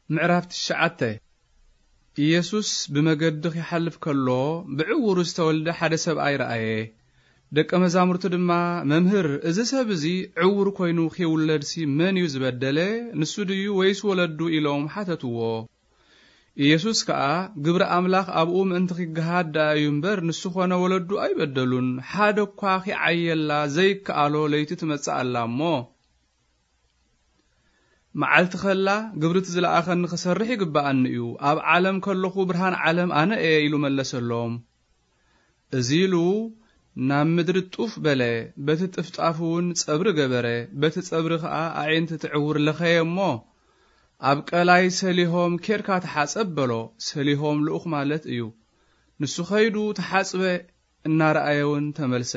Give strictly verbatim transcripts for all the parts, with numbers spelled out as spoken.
معرفت الشعته ኢየሱስ بمجدخ يحلف كله بعور استولد حدا سبعي رأيه ደቀ መዛሙርቱ ድማ መምህር እዚ ሰብ እዚ ዕውር ኮይኑ ኺውለድ ሲ መን እዩ ዝበደለ ንሱ ድዩ ወይስ ወለዱ ኢሎም ሓተትዎ ኢየሱስ ከዓ ግብረ አምላኽ አብኡ ምእንቲ ኺገሃድ ዳዩ እምበር ንሱ ኾነ ወለዱ አይበደሉን ሓደ እኳ ኺዓየላ ዘይከኣሎ ለይቲ ትመጽእ ኣላ እሞ መዓልቲ ኸላ ግብርቲ ዝለኣኸኒ ክሰርሕ ይግባአኒ እዩ ኣብ ዓለም ከለኹ ብርሃን ዓለም ኣነ እየ ኢሉ መለሰሎም እዚ ኢሉ ናብ ምድሪ ጡፍ በለ በቲ ጥፍጣፉን ጸብሪ ገበረ በቲ ጸብሪ ከዓ አዕንት ትዕውር ለኸየ እሞ ኣብ ቀላይ ሰሊሆም ኬርካ ተሓጸብ በሎ ሰሊሆም ልኡኽ ማለት እዩ ንሱ ኸይዱ ተሓጽበ እናረአየውን ተመልሰ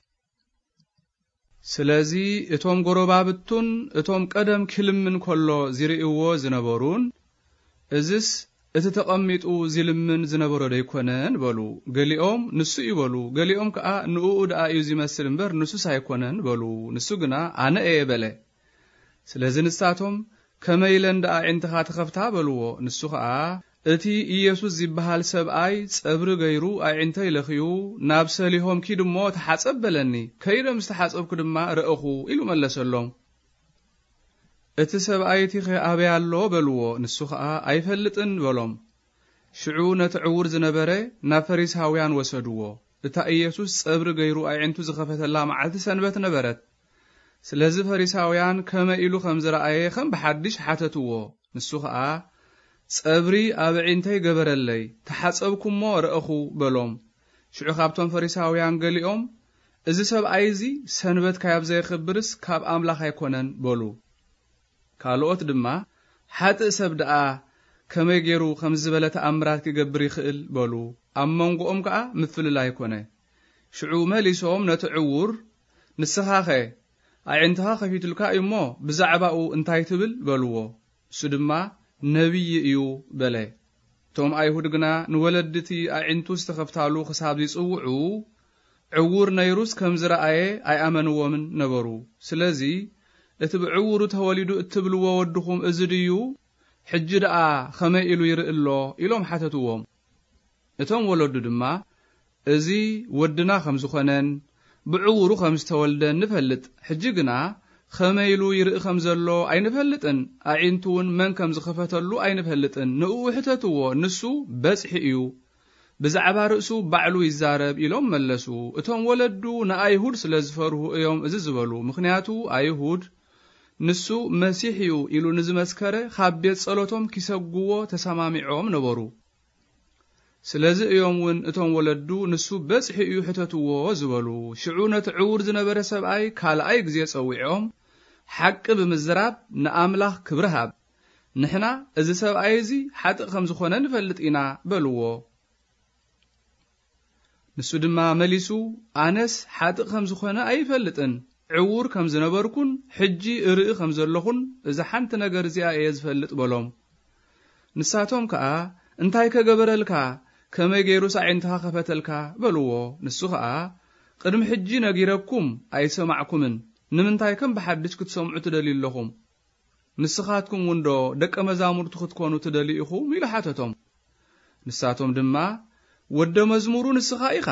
ስለዚ እቶም ጎረባብቱን እቶም ቀደም ክልምን ከሎ ዝርእይዎ ዝነበሩን እዝስ እቲ ተቐሚጡ ዝልምን ዝነበሮ ደይኮነን በሉ ገሊኦም ንሱ ይበሉ ገሊኦም ከዓ ንኡ ዳ እዩ ዝመስል እምበር ንሱ ሳይኮነን በሉ ንሱ ግና ኣነ እየ በለ ስለዚ ንሳቶም ከመይለን ዳ ዕንተኻ ተኸፍታ በልዎ ንሱ ከዓ እቲ ኢየሱስ ዝበሃል ሰብኣይ ጸብሪ ገይሩ ኣዕንተይ ለኽዩ ናብ ሰሊሆም ኪድሞ ተሓጸብ በለኒ ከይደም ዝተሓጸብኩ ድማ ረእኹ ኢሉ መለሰሎም እቲ ሰብኣይቲ ኸኣበያሎ በልዎ ንሱ ከዓ ኣይፈልጥን በሎም ሽዑ ነቲ ዕውር ዝነበረ ናብ ፈሪሳውያን ወሰድዎ እታ ኢየሱስ ጸብሪ ገይሩ ኣዕንቱ ዝኸፈተላ መዓልቲ ሰንበት ነበረት ስለዚ ፈሪሳውያን ከመ ኢሉ ከም ዝረአየ ከም ብሓድሽ ሓተትዎ ንሱ ከዓ ጸብሪ ኣብ ዕንተይ ገበረለይ ተሓጸብኩሞ ረእኹ በሎም ሽዑ ካብቶም ፈሪሳውያን ገሊኦም እዚ ሰብኣይ እዚ ሰንበት ካብ ዘይኽብርስ ካብ ኣምላኽ ኣይኮነን በሉ ካልኦት ድማ ሓጥእ ሰብ ደኣ ከመይ ገይሩ ከም ዝበለ ተኣምራት ክገብር ይኽእል በሉ ኣብ መንጎኦም ከዓ ምፍልላይ ኮነ ሽዑ መሊሶም ነቲ ዕውር ንስኻኸ ኣዕንትኻ ከፊትልካ እሞ ብዛዕባኡ እንታይ ትብል በልዎ እሱ ድማ ነቢይ እዩ በለ ቶም ኣይሁድ ግና ንወለድቲ ኣዕንቱ ዝተኸፍታሉ ክሳብ ይጽውዑ ዕውር ነይሩስ ከም ዝረአየ ኣይኣመንዎምን ነበሩ ስለዚ እቲ ብዕውሩ ተወሊዱ እትብልዎ ወድኹም እዚ ድዩ ሕጂ ደኣ ኸመይ ኢሉ ይርእሎ ኢሎም ሓተትዎም እቶም ወለዱ ድማ እዚ ወድና ከም ዝኾነን ብዕውሩ ከም ዝተወልደን ንፈልጥ ሕጂ ግና ኸመይ ኢሉ ይርኢ ከም ዘሎ ኣይንፈልጥን ኣዕንቱውን መን ከም ዝኸፈተሉ ኣይንፈልጥን ንኡ ሕተትዎ ንሱ በጽሒ እዩ ብዛዕባ ርእሱ ባዕሉ ይዛረብ ኢሎም መለሱ እቶም ወለዱ ንኣይሁድ ስለ ዝፈርሁ እዮም እዚ ዝበሉ ምኽንያቱ ኣይሁድ ንሱ መሲሕ እዩ ኢሉ ንዝመስከረ ካብ ቤት ጸሎቶም ኪሰግዎ ተሰማሚዖም ነበሩ ስለዚ እዮም ውን እቶም ወለዱ ንሱ በጽሒ እዩ ሕተትዎ ዝበሉ ሽዑ ነቲ ዕውር ዝነበረ ሰብኣይ ካልኣይ ግዜ ጸዊዖም ሓቂ ብምዝራብ ንኣምላኽ ክብርሃብ ንሕና እዚ ሰብኣይ እዚ ሓጥእ ከም ዝኾነ ንፈልጥ ኢና በልዎ ንሱ ድማ መሊሱ ኣነስ ሓጥእ ከም ዝኾነ ኣይፈልጥን ዕውር ከም ዝነበርኩን ሕጂ እርኢ ከም ዘለኹን እዚ ሓንቲ ነገር እዚኣ እየ ዝፈልጥ በሎም ንሳቶም ከዓ እንታይ ከገበረልካ ከመይ ገይሩ ኣዕንትኻ ኸፈተልካ በልዎ ንሱ ከዓ ቅድሚ ሕጂ ነጊረኩም ኣይሰማዕኩምን ንምንታይ ከም ብሓድሽ ክትሰምዑ ትደልዩለኹም ንስኻትኩም ወንዶ ደቀ መዛሙርቱ ክትኮኑ ትደልኢኹም ኢሉ ሓተቶም ንሳቶም ድማ ወደ መዝሙሩ ንስኻ ኢኻ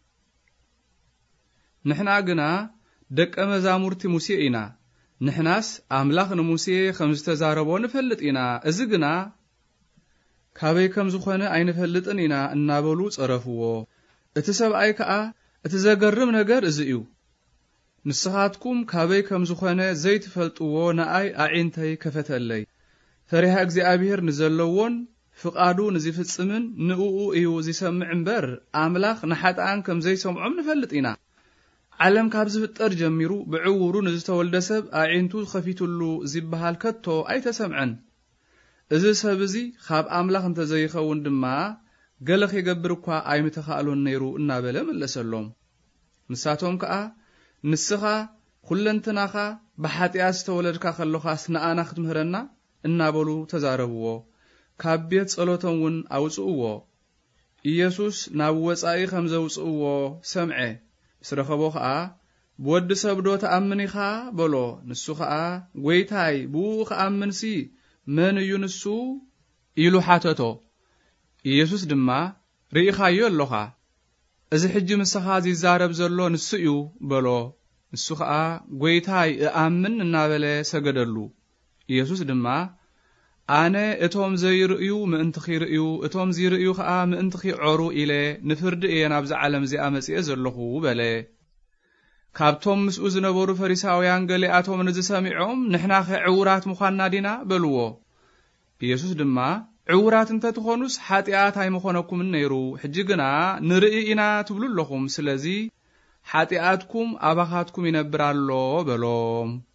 ንሕና ግና ደቀ መዛሙርቲ ሙሴ ኢና ንሕናስ ኣምላኽ ንሙሴ ከም ዝተዛረቦ ንፈልጥ ኢና እዚ ግና ካበይ ከም ዝኾነ ኣይንፈልጥን ኢና እናበሉ ጸረፍዎ እቲ ሰብኣይ ከዓ እቲ ዘገርም ነገር እዚ እዩ ንስኻትኩም ካበይ ከም ዝኾነ ዘይትፈልጥዎ ንኣይ ኣዕንተይ ከፈተለይ ፈሪሃ እግዚአብሔር ንዘለዎን ፍቃዱ ንዝፍጽምን ንኡኡ እዩ ዝሰምዕ እምበር ኣምላኽ ንሓጣን ከም ዘይሰምዖም ንፈልጥ ኢና ዓለም ካብ ዝፍጠር ጀሚሩ ብዕውሩ ንዝተወልደ ሰብ ኣዕንቱ ኸፊቱሉ ዝበሃል ከቶ ኣይተሰምዐን እዚ ሰብ እዚ ካብ ኣምላኽ እንተዘይኸውን ድማ ገለ ኸይገብር እኳ ኣይምተኻእሎን ነይሩ እናበለ መለሰሎም ንሳቶም ከዓ ንስኻ ኩለንትናኻ ብሓጢኣት ዝተወለድካ ከለኻስ ንኣና ክትምህረና እናበሉ ተዛረብዎ ካብ ቤት ጸሎቶም ውን ኣውፅእዎ ኢየሱስ ናብ ወጻኢ ከም ዘውፅእዎ ሰምዐ ስረኸቦ ከዓ ብወዲ ሰብዶ ተኣምን ኢኻ በሎ ንሱ ከዓ ጐይታይ ብኡ ኸኣምንሲ መን እዩ ንሱ ኢሉ ሓተቶ ኢየሱስ ድማ ርኢኻዮ ኣለኻ እዚ ሕጂ ምስኻ ዝዛረብ ዘሎ ንሱ እዩ በሎ ንሱ ከዓ ጎይታይ እኣምን እናበለ ሰገደሉ ኢየሱስ ድማ ኣነ እቶም ዘይርእዩ ምእንቲ ኺርእዩ እቶም ዝርእዩ ከዓ ምእንቲ ኺዖሩ ኢለ ንፍርዲ እየ ናብዚ ዓለም እዚኣ መጽአ ዘለኹ በለ ካብቶም ምስኡ ዝነበሩ ፈሪሳውያን ገሊኣቶም ነዚ ሰሚዖም ንሕና ዕውራት ምዃንና ዲና በልዎ ኢየሱስ ድማ ዕውራት እንተትኾኑስ ሓጢኣት ኣይምኾነኩምን ነይሩ ሕጂ ግና ንርኢ ኢና ትብሉ ኣለኹም ስለዚ ሓጢኣትኩም ኣባኻትኩም ይነብር ኣሎ በሎም